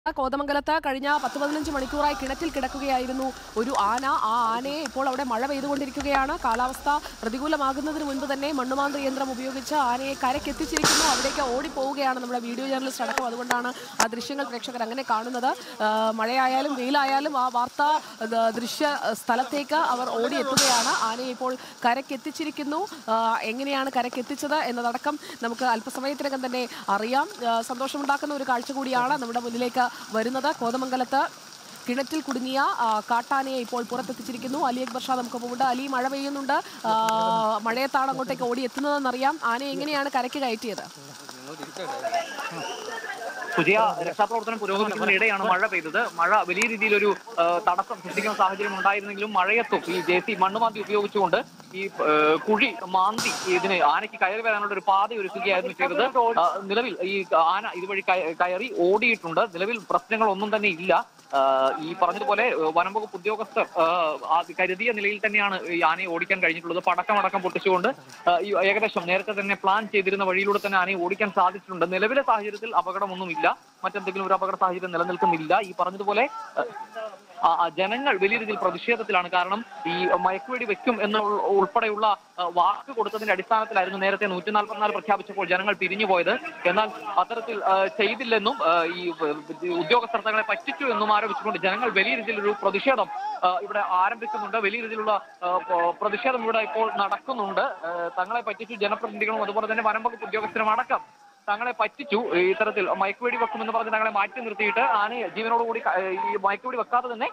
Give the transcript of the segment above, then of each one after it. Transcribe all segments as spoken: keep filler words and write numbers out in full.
കോതമംഗലത്ത് കഴിഞ്ഞ പത്ത് പതിനഞ്ച് മണിക്കൂറായി കിണറ്റിൽ കിടക്കുകയായിരുന്നു ഒരു ആന. ആ ആനയെ ഇപ്പോൾ അവിടെ മഴ പെയ്തുകൊണ്ടിരിക്കുകയാണ്. കാലാവസ്ഥ പ്രതികൂലമാകുന്നതിന് മുൻപ് തന്നെ മണ്ണുമാന്തി യന്ത്രം ഉപയോഗിച്ച് ആനയെ കരക്കെത്തിച്ചിരിക്കുന്നു. അവിടേക്ക് ഓടിപ്പോവുകയാണ് നമ്മുടെ വീഡിയോ ജേർണലിസ്റ്റ് അടക്കം. അതുകൊണ്ടാണ് ആ ദൃശ്യങ്ങൾ പ്രേക്ഷകർ അങ്ങനെ കാണുന്നത്. മഴയായാലും വെയിലായാലും ആ വാർത്താ ദൃശ്യ സ്ഥലത്തേക്ക് അവർ ഓടിയെത്തുകയാണ്. ആനയെ ഇപ്പോൾ കരക്കെത്തിച്ചിരിക്കുന്നു. എങ്ങനെയാണ് കരക്കെത്തിച്ചത് എന്നതടക്കം നമുക്ക് അല്പസമയത്തിനകം തന്നെ അറിയാം. സന്തോഷമുണ്ടാക്കുന്ന ഒരു കാഴ്ച കൂടിയാണ് നമ്മുടെ മുന്നിലേക്ക് വരുന്നത്. കോതമംഗലത്ത് കിണറ്റിൽ കുടുങ്ങിയ കാട്ടാനയെ ഇപ്പോൾ പുറത്തെത്തിച്ചിരിക്കുന്നു. അലി അക്ബർ ഷാ നമുക്കൊപ്പമുണ്ട്. അലി, മഴ പെയ്യുന്നുണ്ട്. മഴയത്താണ് അങ്ങോട്ടേക്ക് ഓടി എത്തുന്നതെന്നറിയാം. ആനയെ എങ്ങനെയാണ് കരയ്ക്ക് കയറ്റിയത്? പുതിയ രക്ഷാപ്രവർത്തനം പുരോഗമിക്കുന്നതിനിടെയാണ് മഴ പെയ്തത്. മഴ വലിയ രീതിയിലൊരു തടസ്സം സൃഷ്ടിക്കുന്ന സാഹചര്യം ഉണ്ടായിരുന്നെങ്കിലും മഴയത്തും ഈ ജെ സി മണ്ണുമാന്തി ഉപയോഗിച്ചുകൊണ്ട് ഈ കുഴി മാന്തി ഇതിന് ആനയ്ക്ക് കയറി വരാനുള്ള ഒരു പാത ഒരുക്കുകയായിരുന്നു ചെയ്തത്. നിലവിൽ ഈ ആന ഇതുവഴി കയറി ഓടിയിട്ടുണ്ട്. നിലവിൽ പ്രശ്നങ്ങളൊന്നും തന്നെ ഇല്ല. ഈ പറഞ്ഞതുപോലെ വനം വകുപ്പ് ഉദ്യോഗസ്ഥർ കരുതിയ നിലയിൽ തന്നെയാണ് ഈ ആനയെ ഓടിക്കാൻ കഴിഞ്ഞിട്ടുള്ളത്. പടക്കമടക്കം പൊട്ടിച്ചുകൊണ്ട് ഏകദേശം നേരത്തെ തന്നെ പ്ലാൻ ചെയ്തിരുന്ന വഴിയിലൂടെ തന്നെ ആനയെ ഓടിക്കാൻ സാധിച്ചിട്ടുണ്ട്. നിലവിലെ സാഹചര്യത്തിൽ അപകടമൊന്നുമില്ല, മറ്റെന്തെങ്കിലും ഒരു അപകട സാഹചര്യം നിലനിൽക്കുന്നില്ല. ഈ പറഞ്ഞതുപോലെ ജനങ്ങൾ വലിയ രീതിയിൽ പ്രതിഷേധത്തിലാണ്. കാരണം ഈ മയക്കുവെടി വെക്കും എന്ന ഉൾപ്പെടെയുള്ള വാക്ക് കൊടുത്തതിന്റെ അടിസ്ഥാനത്തിലായിരുന്നു നേരത്തെ നൂറ്റി നാൽപ്പത്തിനാല് പ്രഖ്യാപിച്ചപ്പോൾ ജനങ്ങൾ പിരിഞ്ഞു പോയത്. എന്നാൽ അത്തരത്തിൽ ചെയ്തില്ലെന്നും ഈ ഉദ്യോഗസ്ഥർ തങ്ങളെ പറ്റിച്ചു എന്നും ആരോപിച്ചുകൊണ്ട് ജനങ്ങൾ വലിയ രീതിയിലൊരു പ്രതിഷേധം ഇവിടെ ആരംഭിക്കുന്നുണ്ട്. വലിയ രീതിയിലുള്ള പ്രതിഷേധം ഇവിടെ ഇപ്പോൾ നടക്കുന്നുണ്ട്. തങ്ങളെ പറ്റിച്ചു ജനപ്രതിനിധികളും അതുപോലെ തന്നെ വനം വകുപ്പ് ഉദ്യോഗസ്ഥരും അടക്കം തങ്ങളെ പറ്റിച്ചു, ഇത്തരത്തിൽ മയക്കുവെടി വെക്കുമെന്ന് പറഞ്ഞ് തങ്ങളെ മാറ്റി നിർത്തിയിട്ട് ആനയെ ജീവനോടുകൂടി ഈ മയക്കുവെടി വെക്കാതെ തന്നെ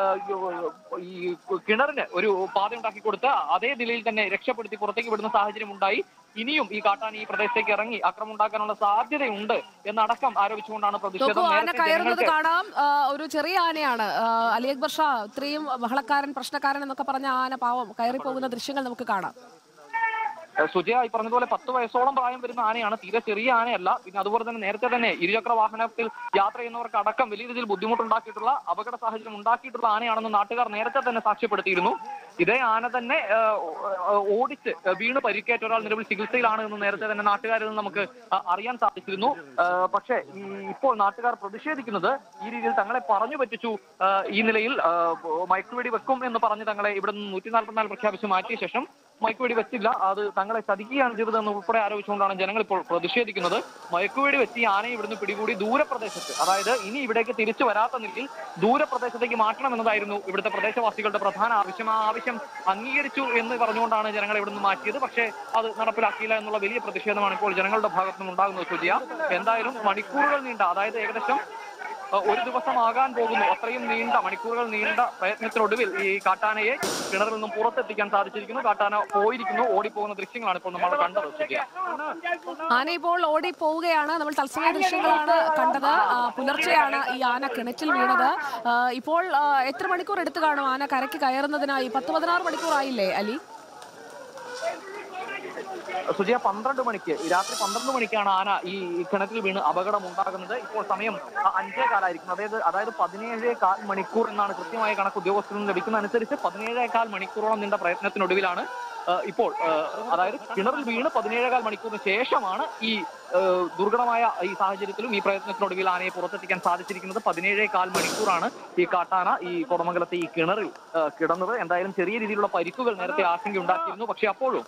ഈ കിണറിന് ഒരു പാത ഉണ്ടാക്കി കൊടുത്ത് അതേ നിലയിൽ തന്നെ രക്ഷപ്പെടുത്തി പുറത്തേക്ക് വിടുന്ന സാഹചര്യം ഉണ്ടായി. ഇനിയും ഈ കാട്ടാന ഈ പ്രദേശത്തേക്ക് ഇറങ്ങി ആക്രമണം ഉണ്ടാക്കാനുള്ള സാധ്യതയുണ്ട് എന്നടക്കം ആരോപിച്ചുകൊണ്ടാണ് പ്രതിഷേധം. കാണാം, ഒരു ചെറിയ ആനയാണ് അലി അക്ബർ ഷാ. ഇത്രയും ബഹളക്കാരൻ, പ്രശ്നക്കാരൻ എന്നൊക്കെ പറഞ്ഞ ആന പാവം കയറി പോകുന്ന ദൃശ്യങ്ങൾ നമുക്ക് കാണാം. സുജയ, ഈ പറഞ്ഞതുപോലെ പത്ത് വയസ്സോളം പ്രായം വരുന്ന ആനയാണ്, തീരെ ചെറിയ ആനയല്ല. പിന്നെ അതുപോലെ തന്നെ നേരത്തെ തന്നെ ഇരുചക്ര വാഹനത്തിൽ യാത്ര ചെയ്യുന്നവർക്ക് അടക്കം വലിയ രീതിയിൽ ബുദ്ധിമുട്ടുണ്ടാക്കിയിട്ടുള്ള അപകട സാഹചര്യം ഉണ്ടാക്കിയിട്ടുള്ള ആനയാണെന്ന് നാട്ടുകാർ നേരത്തെ തന്നെ സാക്ഷ്യപ്പെടുത്തിയിരുന്നു. ഇതേ ആന തന്നെ ഓടിച്ച് വീണ് പരിക്കേറ്റ ഒരാൾ നിലവിൽ ചികിത്സയിലാണ് എന്ന് നേരത്തെ തന്നെ നാട്ടുകാരിൽ നിന്ന് നമുക്ക് അറിയാൻ സാധിച്ചിരുന്നു. പക്ഷേ ഇപ്പോൾ നാട്ടുകാർ പ്രതിഷേധിക്കുന്നത് ഈ രീതിയിൽ തങ്ങളെ പറഞ്ഞു പറ്റിച്ചു, ഈ നിലയിൽ മയക്കുവെടി വെക്കും എന്ന് പറഞ്ഞ് തങ്ങളെ ഇവിടെ നിന്ന് നൂറ്റി നാൽപ്പത്തിനാല് പ്രഖ്യാപിച്ച് മാറ്റിയ ശേഷം മയക്കുവെടി വെച്ചില്ല, അത് തങ്ങളെ ചതിക്കുകയാണ് ചെയ്തതെന്ന് ഉൾപ്പെടെ ആരോപിച്ചുകൊണ്ടാണ് ജനങ്ങൾ ഇപ്പോൾ പ്രതിഷേധിക്കുന്നത്. മയക്കുവെടി വെച്ച് ഈ ആനയെ ഇവിടുന്ന് പിടികൂടി ദൂരപ്രദേശത്ത്, അതായത് ഇനി ഇവിടേക്ക് തിരിച്ചു വരാത്ത നിലയിൽ ദൂരപ്രദേശത്തേക്ക് മാറ്റണമെന്നതായിരുന്നു ഇവിടുത്തെ പ്രദേശവാസികളുടെ പ്രധാന ആവശ്യം. ആ ആവശ്യം അംഗീകരിച്ചു എന്ന് പറഞ്ഞുകൊണ്ടാണ് ജനങ്ങൾ ഇവിടുന്ന് മാറ്റിയത്. പക്ഷേ അത് നടപ്പിലാക്കിയില്ല എന്നുള്ള വലിയ പ്രതിഷേധമാണ് ഇപ്പോൾ ജനങ്ങളുടെ ഭാഗത്തു നിന്നും ഉണ്ടാകുന്നത്. സുജിയ, എന്തായാലും മണിക്കൂറുകൾ നീണ്ട, അതായത് ഏകദേശം ഒരു ദിവസമാകാൻ പോകുന്നു, അത്രയും നീണ്ട മണിക്കൂറുകൾ നീണ്ട പ്രയത്നത്തിനൊടുവിൽ ഈ കാട്ടാനയെ കിണറിൽ നിന്നും പുറത്തെത്തിക്കാൻ സാധിച്ചിരിക്കുന്നു. കാട്ടാന പോയിരിക്കുന്നു, ഓടിപ്പോകുന്ന ദൃശ്യങ്ങളാണ് ഇപ്പോൾ നമ്മൾ കണ്ടത്. ആന ഇപ്പോൾ ഓടി പോവുകയാണ്. നമ്മൾ തത്സമയ ദൃശ്യങ്ങളാണ് കണ്ടത്. പുലർച്ചെയാണ് ഈ ആന കിണറ്റിൽ വീണത്. ഇപ്പോൾ എത്ര മണിക്കൂർ എടുത്തു കാണും ആന കരയ്ക്ക് കയറുന്നതിനായി? പത്ത് പതിനാറ് മണിക്കൂറായില്ലേ അലി? സുജയ, പന്ത്രണ്ട് മണിക്ക് രാത്രി പന്ത്രണ്ട് മണിക്കാണ് ആന ഈ കിണറ്റിൽ വീണ് അപകടം ഉണ്ടാകുന്നത്. ഇപ്പോൾ സമയം അഞ്ചേ കാലായിരിക്കും. അതായത് അതായത് പതിനേഴേ കാൽ മണിക്കൂർ എന്നാണ് കൃത്യമായ കണക്ക് ഉദ്യോഗസ്ഥരിൽ നിന്ന് ലഭിക്കുന്ന അനുസരിച്ച്. പതിനേഴേ കാൽ മണിക്കൂറോളം നീണ്ട പ്രയത്നത്തിനൊടുവിലാണ് ഇപ്പോൾ, അതായത് കിണറിൽ വീണ് പതിനേഴേകാൽ മണിക്കൂറിന് ശേഷമാണ് ഈ ദുർഘടമായ ഈ സാഹചര്യത്തിലും ഈ പ്രയത്നത്തിനൊടുവിൽ ആനയെ പുറത്തെത്തിക്കാൻ സാധിച്ചിരിക്കുന്നത്. പതിനേഴേ കാൽ മണിക്കൂറാണ് ഈ കാട്ടാന ഈ കോതമംഗലത്തെ ഈ കിണറിൽ കിടന്നത്. എന്തായാലും ചെറിയ രീതിയിലുള്ള പരിക്കുകൾ നേരത്തെ ആശങ്ക ഉണ്ടാക്കിയിരുന്നു. പക്ഷെ അപ്പോഴും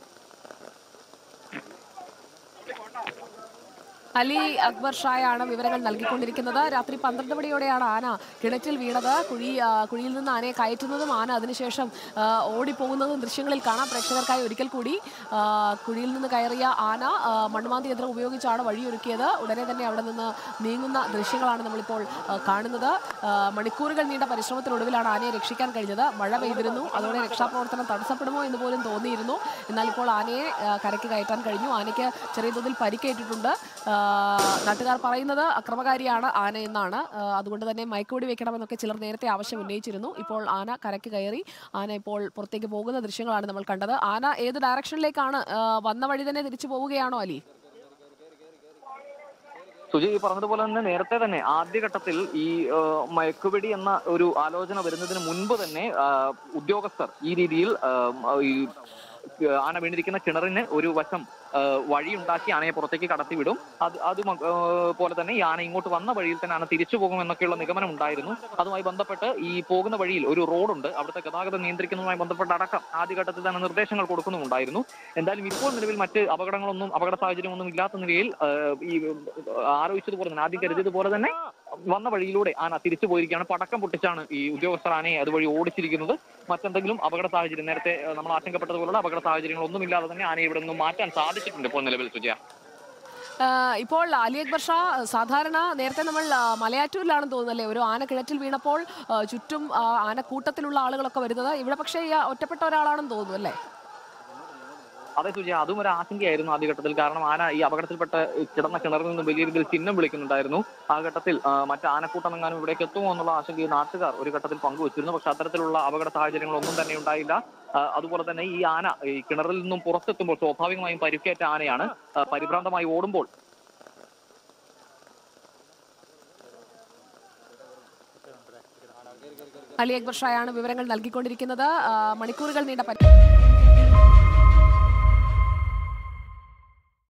അലി അക്ബർ ഷായാണ് വിവരങ്ങൾ നൽകിക്കൊണ്ടിരിക്കുന്നത്. രാത്രി പന്ത്രണ്ട് മണിയോടെയാണ് ആന കിണറ്റിൽ വീണത്. കുഴി കുഴിയിൽ നിന്ന് ആനയെ കയറ്റുന്നതും ആന അതിനുശേഷം ഓടിപ്പോകുന്നതും ദൃശ്യങ്ങളിൽ കാണാം. പ്രേക്ഷകർക്കായി ഒരിക്കൽ കൂടി കുഴിയിൽ നിന്ന് കയറിയ ആന മണ്ണുമാന്തി യന്ത്രം ഉപയോഗിച്ചാണ് വഴിയൊരുക്കിയത്. ഉടനെ തന്നെ അവിടെ നിന്ന് നീങ്ങുന്ന ദൃശ്യങ്ങളാണ് നമ്മളിപ്പോൾ കാണുന്നത്. മണിക്കൂറുകൾ നീണ്ട പരിശ്രമത്തിനൊടുവിലാണ് ആനയെ രക്ഷിക്കാൻ കഴിഞ്ഞത്. മഴ പെയ്തിരുന്നു, അതോടെ രക്ഷാപ്രവർത്തനം തടസ്സപ്പെടുമോ എന്ന് പോലും തോന്നിയിരുന്നു. എന്നാൽ ഇപ്പോൾ ആനയെ കരയ്ക്ക് കയറ്റാൻ കഴിഞ്ഞു. ആനയ്ക്ക് ചെറിയ തോതിൽ പരിക്കേറ്റിട്ടുണ്ട്. നാട്ടുകാർ പറയുന്നത് അക്രമകാരിയാണ് ആന എന്നാണ്. അതുകൊണ്ട് തന്നെ മയക്കുവെടി വെക്കണമെന്നൊക്കെ ചിലർ നേരത്തെ ആവശ്യം ഉന്നയിച്ചിരുന്നു. ഇപ്പോൾ ആന കരയ്ക്ക് കയറി. ആന ഇപ്പോൾ പുറത്തേക്ക് പോകുന്ന ദൃശ്യങ്ങളാണ് നമ്മൾ കണ്ടത്. ആന ഏത് ഡയറക്ഷനിലേക്കാണ്? വന്ന വഴി തന്നെ തിരിച്ചു പോവുകയാണോ അലി? സുജി, ഈ പറഞ്ഞതുപോലെ തന്നെ നേരത്തെ തന്നെ ആദ്യഘട്ടത്തിൽ ഈ മയക്കുവെടി എന്ന ഒരു ആലോചന വരുന്നതിന് മുൻപ് തന്നെ ഉദ്യോഗസ്ഥർ ഈ രീതിയിൽ ഈ ആന വീണിരിക്കുന്ന കിണറിന് ഒരു വശം വഴിയുണ്ടാക്കി ആനയെ പുറത്തേക്ക് കടത്തിവിടും. അത് അത് പോലെ തന്നെ ഈ ആന ഇങ്ങോട്ട് വന്ന വഴിയിൽ തന്നെ ആന തിരിച്ചു പോകുമെന്നൊക്കെയുള്ള നിഗമനം ഉണ്ടായിരുന്നു. അതുമായി ബന്ധപ്പെട്ട് ഈ പോകുന്ന വഴിയിൽ ഒരു റോഡുണ്ട്, അവിടുത്തെ ഗതാഗതം നിയന്ത്രിക്കുന്നതുമായി ബന്ധപ്പെട്ട് അടക്കം ആദ്യഘട്ടത്തിൽ തന്നെ നിർദ്ദേശങ്ങൾ കൊടുക്കുന്നുമുണ്ടായിരുന്നു. എന്തായാലും ഇപ്പോൾ നിലവിൽ മറ്റ് അപകടങ്ങളൊന്നും അപകട സാഹചര്യമൊന്നും ഇല്ലാത്ത നിലയിൽ ഈ ആലോചിച്ചതുപോലെ തന്നെ ആദ്യം കരുതിയതുപോലെ തന്നെ വന്ന വഴിയിലൂടെ ആന തിരിച്ചു പോയിരിക്കുകയാണ്. പടക്കം പൊട്ടിച്ചാണ് ഈ ഉദ്യോഗസ്ഥർ ആനയെ അതുവഴി ഓടിച്ചിരിക്കുന്നത്. മറ്റെന്തെങ്കിലും അപകട സാഹചര്യം നേരത്തെ നമ്മൾ ആശങ്കപ്പെട്ടതുപോലുള്ള അപകട സാഹചര്യങ്ങളൊന്നുമില്ലാതെ തന്നെ ആനയെ ഇവിടെ നിന്ന് മാറ്റാൻ സാധിച്ചിട്ടുണ്ട് ഇപ്പോൾ നിലവിൽ. സുജയ, ഇപ്പോൾ അലി അക്ബർ ഷാ, സാധാരണ നേരത്തെ നമ്മൾ മലയാറ്റൂരിലാണെന്ന് തോന്നുന്നല്ലേ ഒരു ആന കിണറ്റിൽ വീണപ്പോൾ ചുറ്റും ആനക്കൂട്ടത്തിലുള്ള ആളുകളൊക്കെ വരുന്നത്, ഇവിടെ പക്ഷേ ഒറ്റപ്പെട്ട ഒരാളാണെന്ന് തോന്നുന്നു അല്ലേ? അതെ സുജയ, അതും ഒരു ആശങ്കയായിരുന്നു ആദ്യഘട്ടത്തിൽ. കാരണം ആന ഈ അപകടത്തിൽപ്പെട്ട് കിടന്ന കിണറിൽ നിന്ന് വലിയ രീതിയിൽ ചിഹ്നം വിളിക്കുന്നുണ്ടായിരുന്നു. ആ ഘട്ടത്തിൽ മറ്റ് ആനക്കൂട്ടം എങ്ങാനും ഇവിടേക്ക് എത്തുമോ എന്നുള്ള ആശങ്കയെ നാട്ടുകാർ ഒരു ഘട്ടത്തിൽ പങ്കുവച്ചിരുന്നു. പക്ഷെ അത്തരത്തിലുള്ള അപകട സാഹചര്യങ്ങളൊന്നും തന്നെ ഉണ്ടായില്ല. അതുപോലെ തന്നെ ഈ ആന ഈ കിണറിൽ നിന്നും പുറത്തെത്തുമ്പോൾ സ്വാഭാവികമായും പരിക്കേറ്റ ആനയാണ്. പരിഭ്രാന്തമായി ഓടുമ്പോൾ അലി അക്ബർ ഷായാണ് വിവരങ്ങൾ നൽകിക്കൊണ്ടിരിക്കുന്നത്. മണിക്കൂറുകൾ നീണ്ട